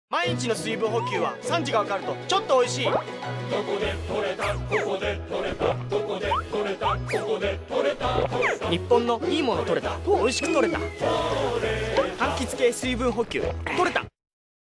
毎日の水分補給は3時が分かるとちょっと美味しい。どこで取れた、ここで取れた、どこで取れた、ここで取れた。日本のいいもの取れた、美味しく取れた。柑橘系水分補給取れた。